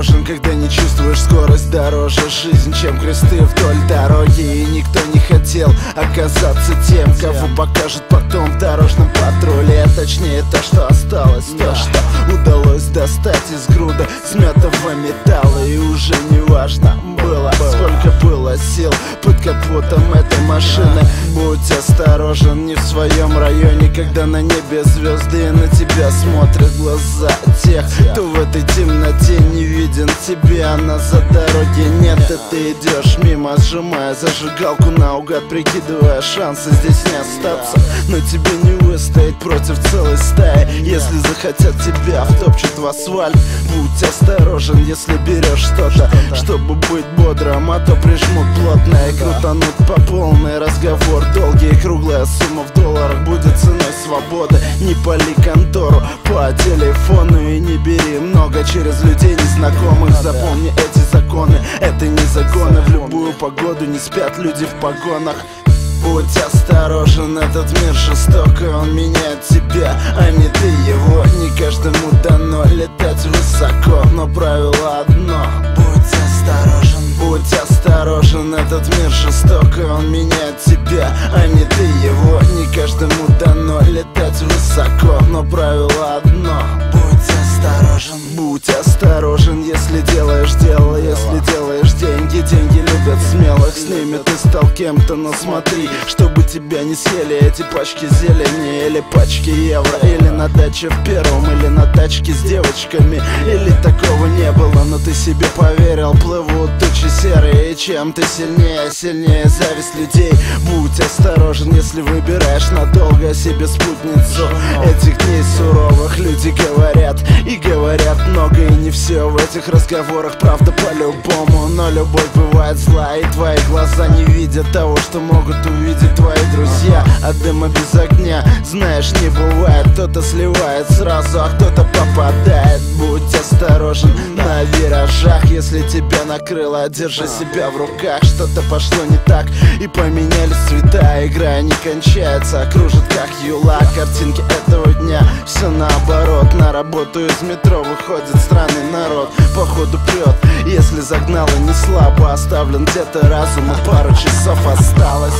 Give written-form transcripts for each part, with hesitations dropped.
осторожен, когда не чувствуешь скорость дороже. Жизнь, чем кресты вдоль дороги. И никто не хотел оказаться тем, кого покажут потом в дорожном патруле. Точнее то, что осталось, то, что удалось достать из груда смятого металла. И уже не важно было, сколько было сил под капотом этой машины. Будь осторожен, не в своем районе, когда на небе звезды и на тебя смотрят глаза тех, кто в этой темноте не виден тебе. А за дороги нет, и ты идешь мимо, сжимая зажигалку наугад, прикидывая шансы здесь не остаться. Но тебе не выстоять против целой стаи. Если захотят тебя, втопчут в асфальт. Будь осторожен, если берешь что-то, чтобы быть бодрым, а то прижмут плотно и крутанут по полной. Разговор долгий, круглая сумма в долларах будет ценой свободы. Не пали контору по телефону и не бери много через людей незнакомых. Запомни эти законы, это не загоны. В любую погоду не спят люди в погонах. Будь осторожен, этот мир жесток, и он меняет тебя, а не ты его. Не каждому дано летать высоко, но правило одно: будь осторожен. Будь осторожен, этот мир жесток, и он меняет тебя, а не ты его. Не каждому дано летать высоко, но правило одно: будь осторожен. Будь осторожен, если делаешь дело, если делаешь деньги. Деньги любят смелых, с ними ты стал кем-то, но смотри, чтобы тебя не съели эти пачки зелени, или пачки евро, или на даче в первом, или на тачке с девочками. Или такого не было, но ты себе поверил. Плывут тучи серые, и чем ты сильнее, сильнее зависть людей. Будь осторожен, если выбираешь надолго себе спутницу этих дней суровых. Люди говорят и говорят много, и не все в этих разговорах правда по-любому. Но любовь бывает зла, и твои глаза не видят того, что могут увидеть твои друзья. А дыма без огня, знаешь, не бывает. Кто-то сливает сразу, а кто-то попадает. Будь осторожен на виражах, если тебя накрыло, держи себя в руках. Что-то пошло не так, и поменялись цвета. Игра не кончается, кружит как юла. Картинки этого дня, все наоборот. На работу из метро выходит странный народ. Походу прет, если загнало не слабо. Оставлен где-то разум, и пару часов осталось.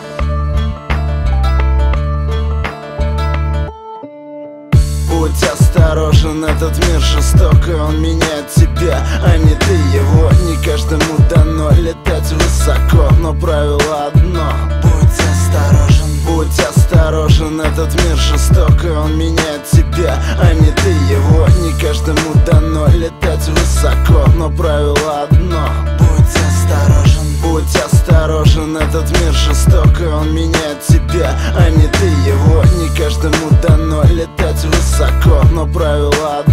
Будь осторожен, этот мир жесток, и он меняет тебя, а не ты его. Не каждому дано летать высоко, но правило одно: будь осторожен. Будь осторожен, этот мир жесток, и он меняет тебя, а не ты его. Не каждому дано летать высоко, но правило одно: будь осторожен. Будь осторожен, этот мир жесток, и он меняет тебя, а не ты его. Не каждому дано летать высоко, но правило одно: